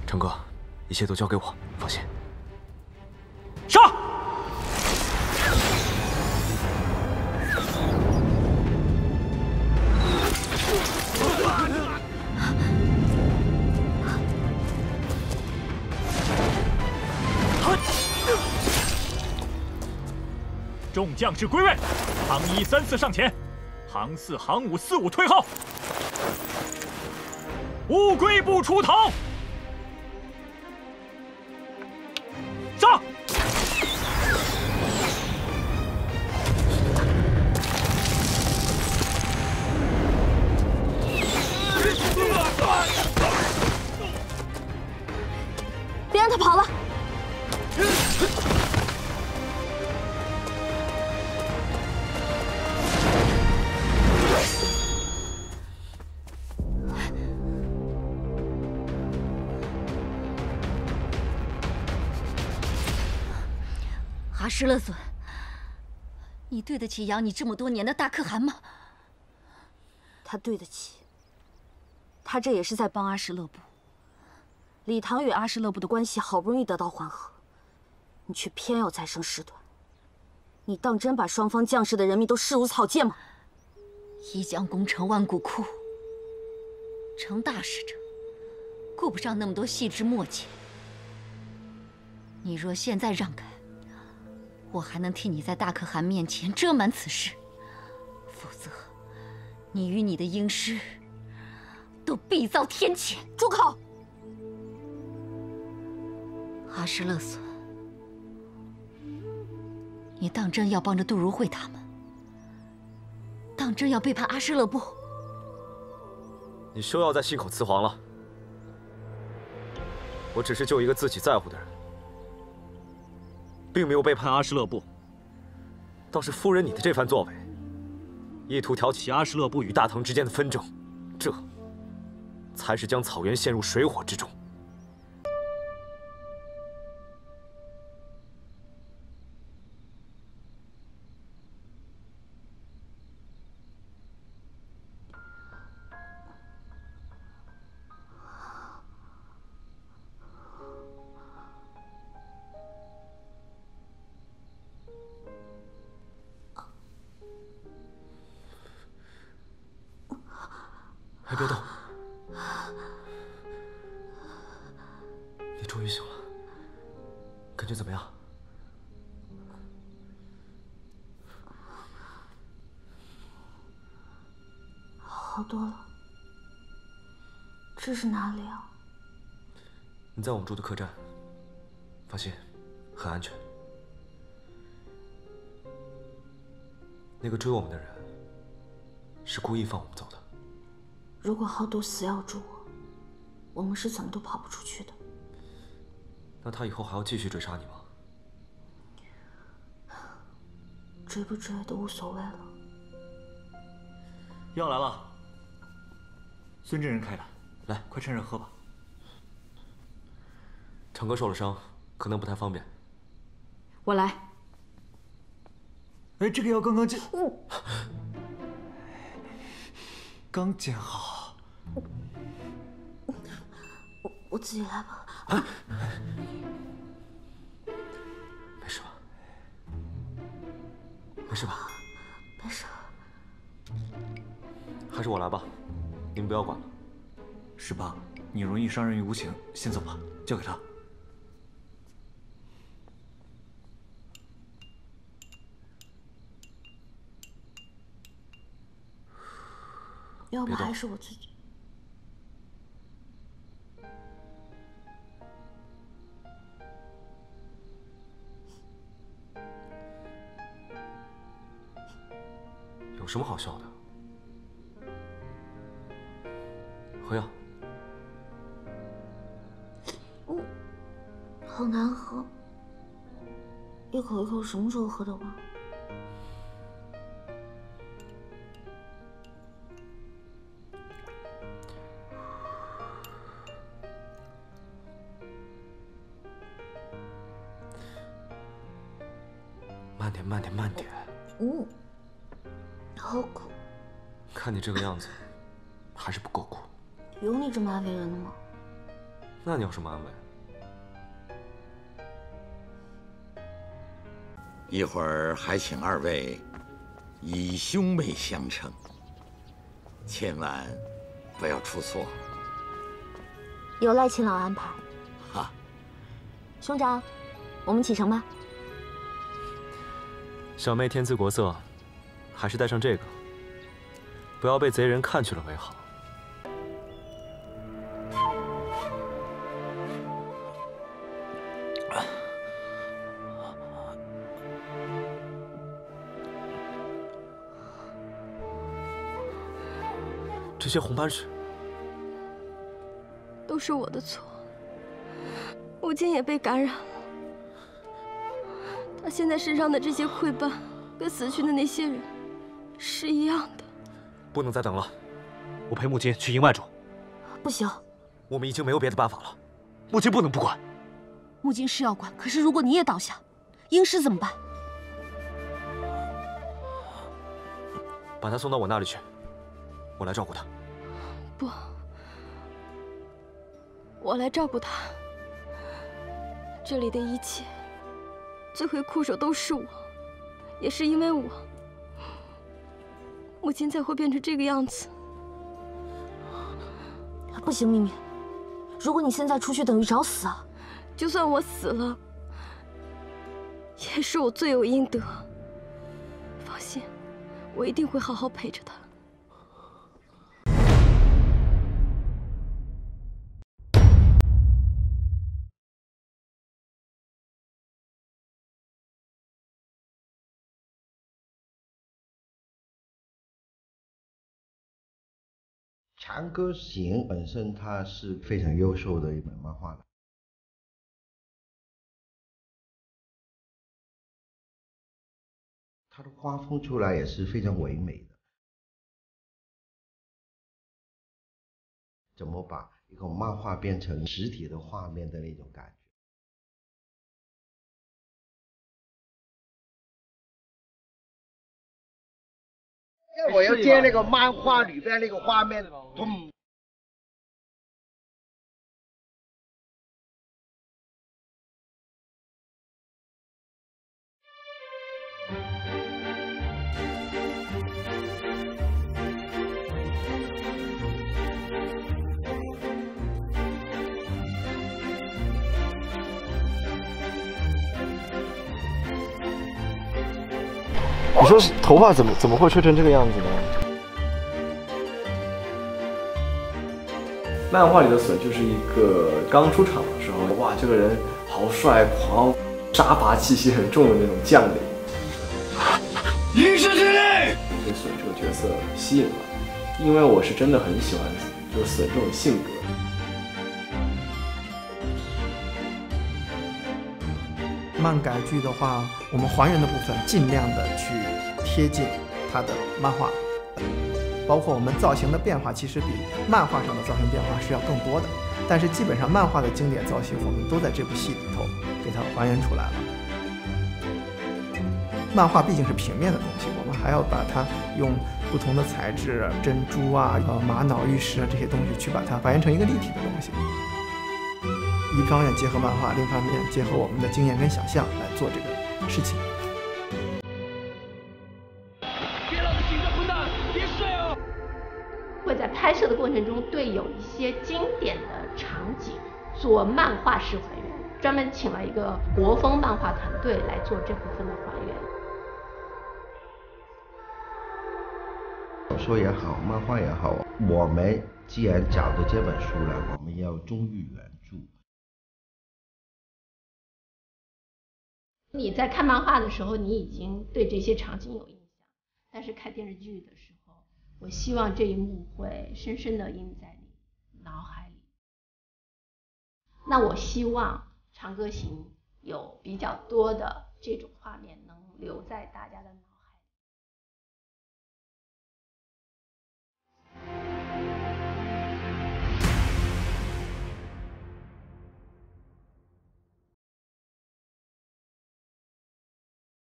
成哥，一切都交给我，放心。 上！众将士归位，行1、3、4上前，行4、行5、4、5退后。乌龟不出堂。上！ 别让他跑了！ 阿什勒尊，你对得起养你这么多年的大可汗吗？ 他对得起。他这也是在帮阿什勒部。李唐与阿什勒部的关系好不容易得到缓和，你却偏要再生事端。你当真把双方将士的人命都视如草芥吗？ 一将功成万骨枯，成大事者顾不上那么多细枝末节。你若现在让开，我还能替你在大可汗面前遮瞒此事，否则，你与你的鹰师都必遭天谴。 住口！ 阿什勒尊，你当真要帮着杜如晦他们？当真要背叛阿什勒部？ 你休要再信口雌黄了。我只是救一个自己在乎的人，并没有背叛阿什勒部。倒是夫人你的这番作为，意图挑起阿什勒部与大唐之间的纷争，这才是将草原陷入水火之中。哎，别动！你终于醒了，感觉怎么样？ 好多了。这是哪里啊？ 你在我们住的客栈，放心，很安全。那个追我们的人，是故意放我们走的。 如果好赌死要追我们是怎么都跑不出去的。 那他以后还要继续追杀你吗？ 追不追都无所谓了。 药来了，孙真人开的， 来， 快趁热喝吧。 成哥受了伤，可能不太方便。 我来。 哎，这个药刚刚煎，刚煎好。 我自己来吧。 啊，没事吧？没事吧？ 没事。 还是我来吧，你们不要管了。 十八，你容易伤人于无形，先走吧，交给他。 要不还是我自己。 有什么好笑的？喝药。 好难喝，一口一口，什么时候喝得完？ 慢点，慢点，慢点。 好苦。 看你这个样子，还是不够苦。 有你这么爱喂人的吗？ 那你要什么安慰？ 一会儿还请二位以兄妹相称，千万不要出错。 有赖秦老安排。 哈， 兄长，我们启程吧。 小妹天姿国色，还是带上这个，不要被贼人看去了为好。这些红斑是？ 都是我的错，母亲也被感染了。她现在身上的这些溃斑，跟死去的那些人是一样的。 不能再等了，我陪母亲去营外住。 不行， 我们已经没有别的办法了，母亲不能不管。 母亲是要管，可是如果你也倒下，英师怎么办？ 把她送到我那里去，我来照顾她。 不，我来照顾她。这里的一切，罪魁祸首都是我，也是因为我，母亲才会变成这个样子。 不行，咪咪，如果你现在出去，等于找死啊！ 就算我死了，也是我罪有应得。放心，我一定会好好陪着她。 《长歌行》本身它是非常优秀的一本漫画了，它的画风出来也是非常唯美的。怎么把一个漫画变成实体的画面的那种感觉？我要接那个漫画里边那个画面，咚。 你说头发怎么会吹成这个样子呢？漫画里的隼就是一个刚出场的时候，哇，这个人豪帅狂，杀伐气息很重的那种将领。 一世之力， 被隼这个角色吸引了，因为我是真的很喜欢就是隼这种性格。 漫改剧的话，我们还原的部分尽量的去贴近它的漫画，包括我们造型的变化，其实比漫画上的造型变化是要更多的。但是基本上漫画的经典造型，我们都在这部戏里头给它还原出来了。漫画毕竟是平面的东西，我们还要把它用不同的材质，珍珠啊、玛瑙、玉石啊这些东西去把它还原成一个立体的东西。一方面结合漫画，另一方面结合我们的经验跟想象来做这个事情。 别老子醒着，混蛋，别睡哦！ 会在拍摄的过程中对有一些经典的场景做漫画式还原，专门请了一个国风漫画团队来做这部分的还原。 小说也好，漫画也好，我们既然找到这本书了，我们要忠于原著。 你在看漫画的时候，你已经对这些场景有印象，但是看电视剧的时候，我希望这一幕会深深地印在你脑海里。那我希望《长歌行》有比较多的这种画面能留在大家的脑海里。